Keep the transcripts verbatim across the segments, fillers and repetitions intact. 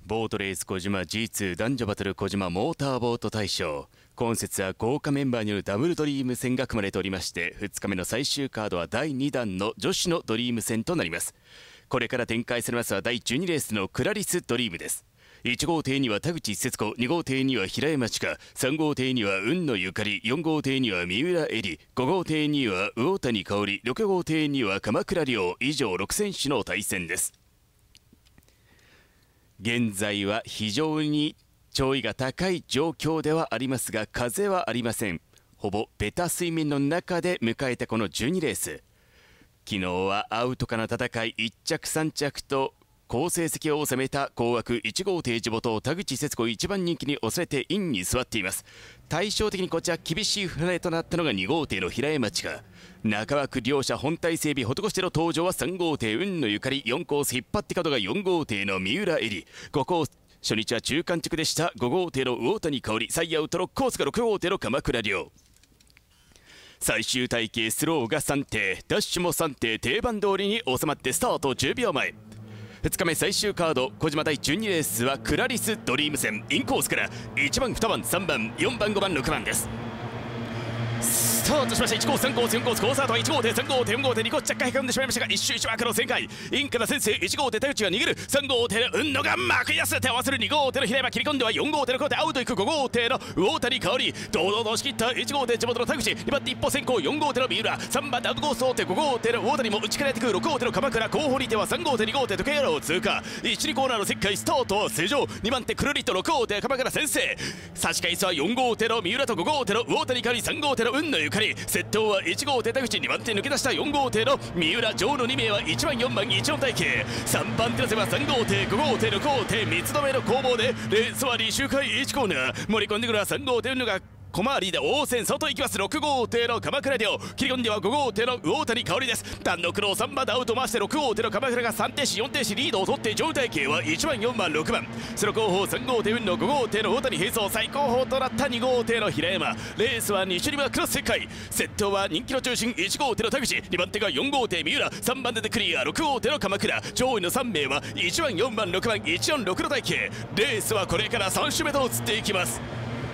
ボートレース小島 ジーツー 男女バトル小島モーターボート大賞。今節は豪華メンバーによるダブルドリーム戦が組まれておりまして、ふつかめの最終カードはだいにだんの女子のドリーム戦となります。これから展開されますはだいじゅうにレースのクラリスドリームです。いち号艇には田口節子、に号艇には平山千佳、さん号艇には雲野ゆかり、よん号艇には三浦恵里、ご号艇には魚谷香織、ろく号艇には鎌倉亮、以上ろく選手の対戦です。現在は非常に潮位が高い状況ではありますが、風はありません。ほぼベタ水面の中で迎えたこのじゅうにレース。昨日はアウトかな戦い、いっ着さん着と好成績を収めた紅枠いち号艇地元田口節子いちばん人気に押されてインに座っています。対照的にこちら厳しい船出となったのがに号艇の平山千佳。中枠両者本体整備施しての登場はさん号艇雲野ゆかり、よんコース引っ張って角がよん号艇の三浦恵里、ごコース初日は中間着でした。ご号艇の魚谷香織、最アウトろくコースがろく号艇の鎌倉亮。最終体系スローがさん艇、ダッシュもさん艇、定番通りに収まってスタートじゅうびょうまえ。ふつかめ最終カード小島だいじゅうにレースはクラリスドリーム戦。インコースからいちばん、にばん、さんばん、よんばん、ごばん、ろくばんです。スタートしました。いちコース、さんコース、よんコース、好スタートはいち号艇、さん号艇、よん号艇、にコース着火へかんでしまいましたが、一周一枠の旋回、インから先制、いち号艇田口が逃げる、さん号艇の雲野が幕安手を合わせる、に号艇の平山切り込んではよん号艇の後手アウトいく、ご号艇の魚谷香織、堂々と押し切ったいち号艇地元の田口、にばん手一歩先行、よん号艇の三浦、さんばん手アウトコースを追ってご号艇の魚谷も打ち切られてくる、ろく号艇の鎌倉、後方に手はさん号艇、に号艇時計を通過、いち、にコーナーの旋回スタートは正常、にばん手くるりとろく号艇鎌倉先制、差し返すはよん号艇の三浦とご号艇の魚谷香織、さん号艇の雲野ゆかり、先頭はいち号艇田口、にばん手抜け出したよん号艇の三浦、上のに名はいちばん、よんばん、いちよん体系、さんばん手の瀬はさん号艇、ご号艇、ろく号艇、三つどめの攻防でレースはに周回いちコーナー、盛り込んでくるはさん号艇のが小回りで応戦外行きます。ろく号艇の鎌倉亮、切り込んではご号艇の魚谷香織です。単独のさんばんでアウト回してろく号艇の鎌倉がさん停止よん停止リードを取って上体系はいちばん、よんばん、ろくばん、その後方さん号艇雲野、ご号艇の魚谷並走、最高峰となったに号艇の平山。レースはに種にはクロス旋回、先頭は人気の中心いち号艇の田口、にばん手がよん号艇三浦、さんばん手でクリアろく号艇の鎌倉、上位のさん名はいちばん、よんばん、ろくばん、いちよんろくの体系。レースはこれからさん周目と移っていきます。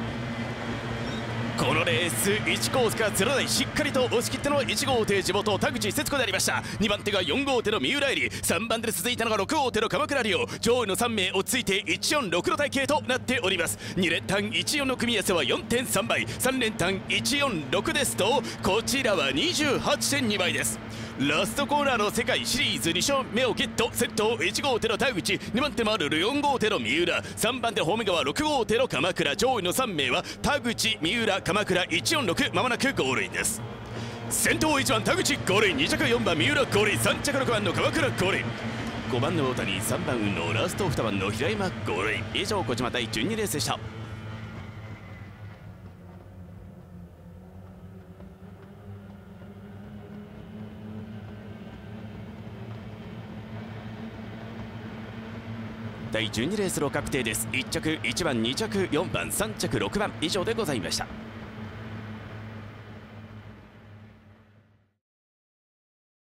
このレースいちコースからゼロ台しっかりと押し切ったのはいち号艇地元田口節子でありました。にばん手がよん号艇の三浦恵里、さんばん手で続いたのがろく号艇の鎌倉亮、上位のさん名落ち着いていちよんろくの体系となっております。に連単いちよんの組み合わせは よんてんさん 倍、さん連単いちよんろくですとこちらは にじゅうはちてんに 倍です。ラストコーナーの世界シリーズに勝目をゲット。先頭いち号艇の田口、にばん手もあるよん号艇の三浦、さんばん手ホーム側ろく号艇の鎌倉、上位のさん名は田口、三浦、鎌倉、いちよんろく、まもなくゴールインです。先頭いちばん田口ゴールイン、に着よんばん三浦ゴールイン、さん着ろくばんの鎌倉ゴールイン、ごばんの大谷、さんばん雲野、ラストにばんの平山ゴールイン。以上小島だいじゅうにレースでした。だいじゅうにレースの確定です。いっ着いちばん、に着よんばん、さん着ろくばん以上でございました。